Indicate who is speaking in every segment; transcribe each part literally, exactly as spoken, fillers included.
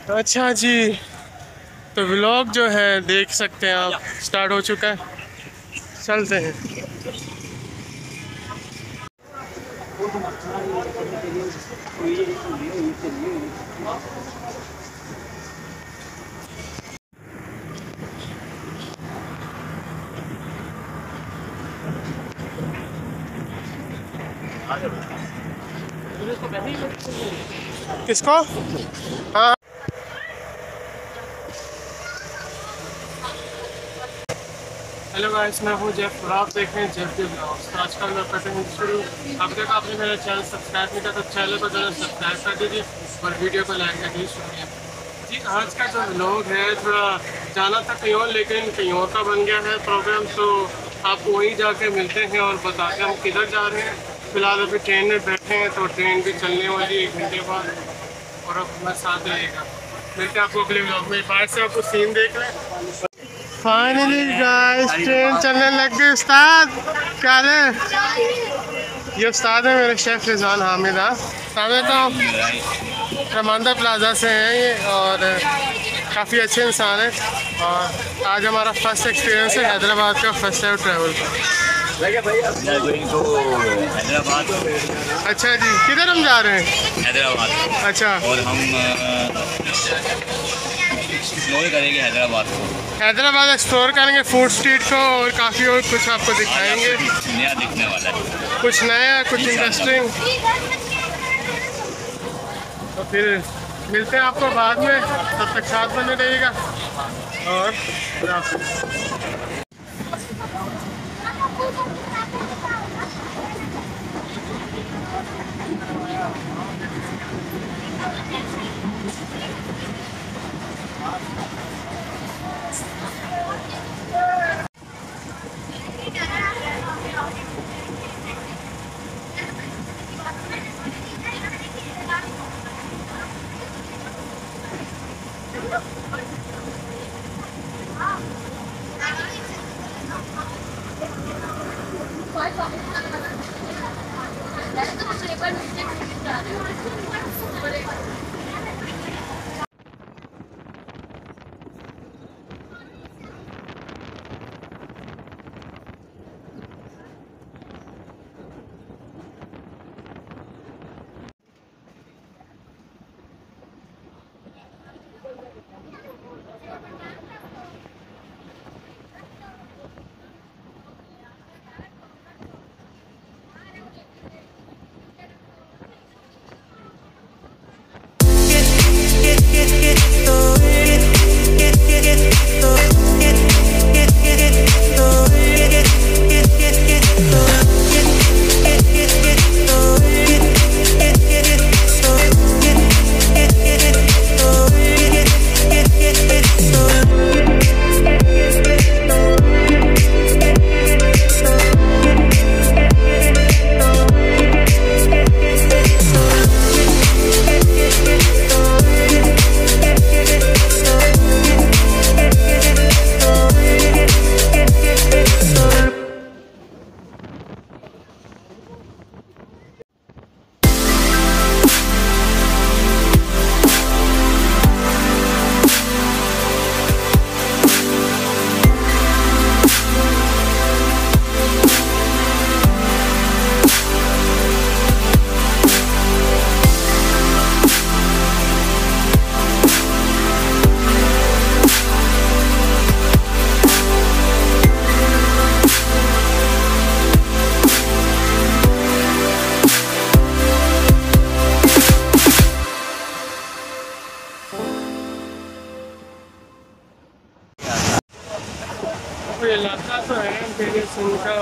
Speaker 1: अच्छा जी, तो व्लॉग जो है देख सकते हैं आप, स्टार्ट हो चुका है। चलते हैं। किसको? हाँ, हेलो गाइस, मैं हूँ जेफ और आप देख रहे हैं जेफ के ब्लॉग्स। तो आजकल मैं करते हैं शुरू। अब तक आपने मेरा चैनल सब्सक्राइब नहीं किया तो चैनल को जरूर सब्सक्राइब कर दीजिए और वीडियो को लाइक कर दीजिए। शुक्रिया जी। आज का जो व्लॉग है, थोड़ा जाना था कहीं और, लेकिन कहीं और का बन गया है प्रोग्राम, तो आपको वहीं जाके मिलते हैं और बताते हैं हम किधर जा रहे हैं। फिलहाल अभी ट्रेन में बैठे हैं, तो ट्रेन भी चलने वाली है एक घंटे बाद, और अब हमारे साथ रहेगा। मिलते हैं आपको अगले व्लॉग में। बाहर से आपको सीन देख रहे हैं। फाइनली गाइस, ट्रेन चलने लग गई। उस्ताद क्या है? ये उस्ताद है मेरे, शेफ रिजवान हामिद। हाँ, सामने तो रमांदा प्लाजा से हैं ये, और काफ़ी अच्छे इंसान हैं। और आज हमारा फर्स्ट एक्सपीरियंस है हैदराबाद का, फर्स्ट टाइम ट्रैवल का।
Speaker 2: हैदराबाद।
Speaker 1: अच्छा जी, किधर हम जा रहे हैं?
Speaker 2: हैदराबाद।
Speaker 1: अच्छा, और
Speaker 2: हम एक्सप्लोर करेंगे हैदराबाद को।
Speaker 1: हैदराबाद एक्सप्लोर करेंगे, फूड स्ट्रीट को, और काफ़ी और कुछ आपको दिखाएंगे।
Speaker 2: नया दिखने वाला है,
Speaker 1: कुछ नया, कुछ इंटरेस्टिंग। तो फिर मिलते हैं आपको बाद में, तब तक साथ बने रहिएगा। और ये इलाका तो है मेरे सिंह का।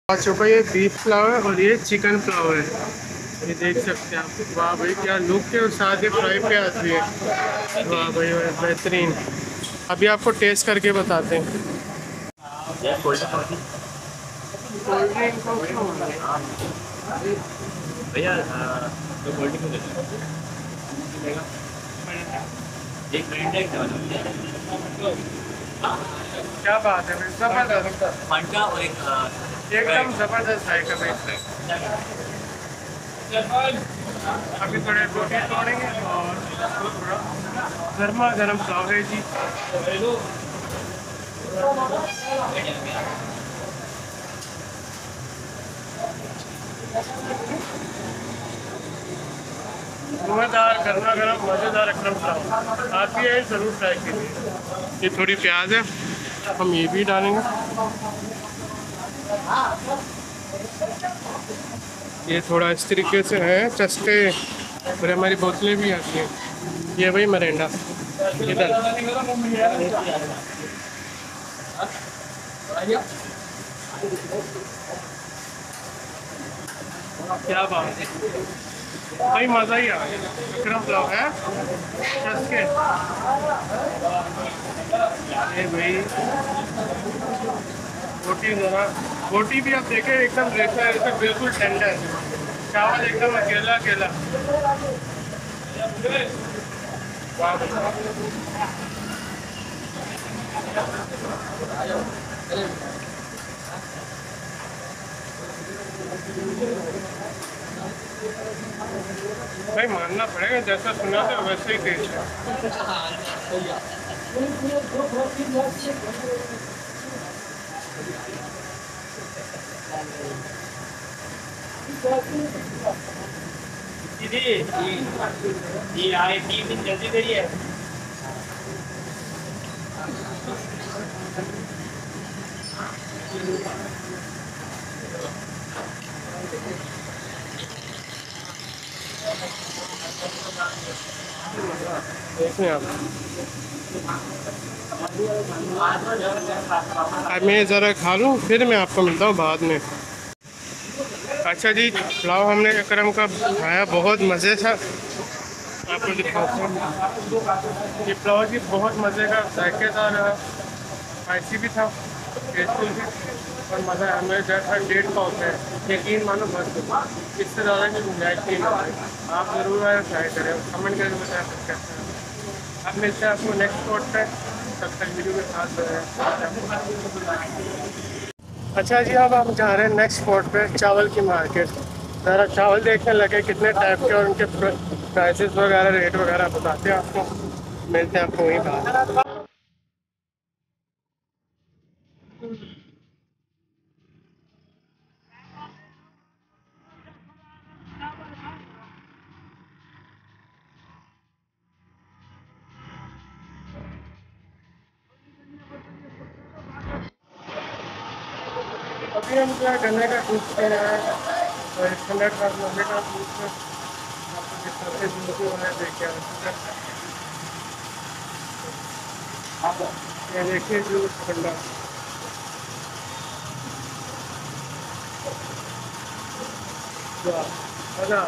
Speaker 1: आ चुका है, ये बीफ पुलाव है और ये चिकन पुलाव है। ये देख सकते हैं आप। वाह भाई क्या लुक है, और साथ ही फ्राई प्याज भी है। वाह भाई वाह, बेहतरीन। अभी आपको टेस्ट करके बताते हैं। कोल्ड ड्रिंक
Speaker 2: भैया तो कोल्ड ड्रिंक एक मिनट
Speaker 1: क्या बात है भाई, जबरदस्त।
Speaker 2: फंटा और एक
Speaker 1: एकदम जबरदस्त है भाई। अभी थोड़े रोटी तोड़ेंगे और गर्मा गर्म पुलाव है जी। धुआंधार गर्मा गर्म मज़ेदार एकदम पुलाव। आप भी है ज़रूर ट्राई कीजिए। ये थोड़ी प्याज है, हम ये भी डालेंगे। ये थोड़ा इस तरीके से है चस्के, और हमारी बोतलें भी आती हैं। ये भाई मरेंडा इधर। क्या बात है भाई, मज़ा ही आ गया। विक्रम पुलाव है चस्के। ये भाई रोटी ज़रा, रोटी भी आप देखें एकदम रेसा रेसा बिल्कुल टेंडर। चावल एकदम अकेला अकेला। भाई मानना पड़ेगा, जैसा सुना था वैसे ही टेस्ट है।
Speaker 2: ये आए तीन दिन जल्दी करिए।
Speaker 1: देखें आप, अब मैं ज़रा खा लूँ फिर मैं आपको मिलता हूँ बाद में। अच्छा जी, पुलाव हमने अकरम का खाया, बहुत मज़े था। आपको दिखाता हूँ। ये पुलाव जी बहुत मज़े का, जायकेदार रहा, स्पाइसी भी था, टेस्टफुल भी, और मज़ा है। हमें जैसा डेढ़ का होता है, यकीन मानो बस इससे ज़्यादा की गुंजाइश नहीं है। आप ज़रूर आए, ट्राई करें, कमेंट करके बताया कैसा है। अब मिलते हैं आपको नेक्स्ट स्पॉट पे, तब तक वीडियो के साथ रहें। अच्छा जी, अब हम जा रहे हैं नेक्स्ट स्पॉट पे, चावल की मार्केट। ज़रा चावल देखने लगे कितने टाइप के, और उनके प्राइसेस वगैरह, रेट वगैरह बताते हैं आपको। मिलते हैं आपको वहीं बाहर। अभी हम क्या गन्ने का जूस पी रहे हैं, और एक हंड्रेड का नब्बे का जूस है। आपको जितना से जूस होना देख के ये देखिए जूस ठंडा। मज़ा।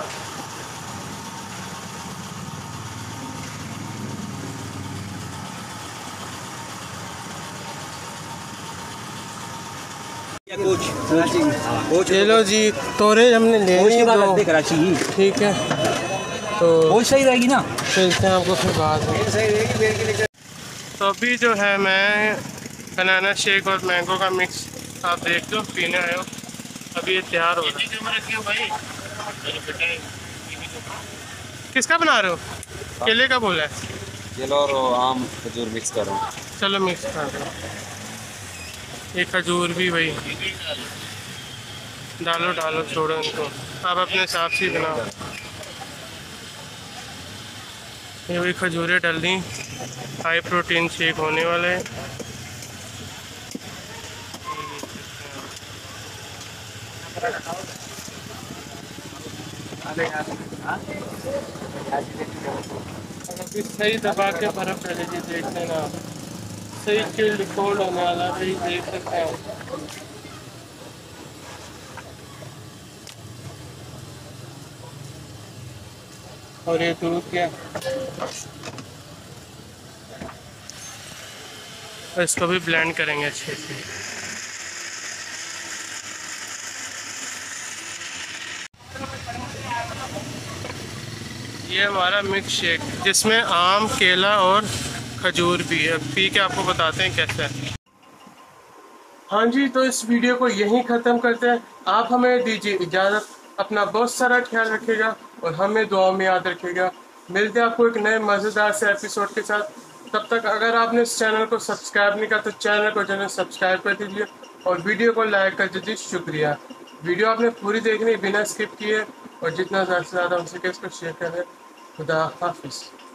Speaker 1: चलो जी, तोरे हमने ले ली दो,
Speaker 2: कराची ही
Speaker 1: ठीक है। तो
Speaker 2: वो सही रहेगी ना,
Speaker 1: मिलते हैं आपको फिर बाद में। तो अभी जो है मैं बनाना शेक और मैंगो का मिक्स आप देख लो, पीने आए हो। अभी ये तैयार हो रहा है। किसका बना रहे हो? केले का बोला है?
Speaker 2: केला और आम खजूर मिक्स कर रहा हूँ।
Speaker 1: चलो मिक्स कर दो। ये खजूर भी वही डालो डालो, छोड़ो इनको, आप अपने हिसाब से बनाओ। ये वही खजूरें डाल दी, हाई प्रोटीन शेक होने वाला है। अभी सही दबा के बर्फ डाल लीजिए, देख लेना सही चिल्ड कोल्ड होने वाला है, देख सकते हैं। और ये दूध क्या, और इसको भी ब्लेंड करेंगे अच्छे से। ये हमारा मिक्स शेक जिसमें आम, केला और खजूर भी है, पी के आपको बताते हैं कैसा है। हाँ जी, तो इस वीडियो को यहीं ख़त्म करते हैं। आप हमें दीजिए इजाज़त, अपना बहुत सारा ख्याल रखिएगा और हमें दुआओं में याद रखिएगा। मिलते हैं आपको एक नए मज़ेदार से एपिसोड के साथ। तब तक अगर आपने इस चैनल को सब्सक्राइब नहीं किया तो चैनल को जो है सब्सक्राइब कर दीजिए और वीडियो को लाइक कर दीजिए। शुक्रिया। वीडियो आपने पूरी देखनी बिना स्किप किए और जितना ज़्यादा से ज़्यादा हो सके इसको शेयर करें। खुदा हाफिज़।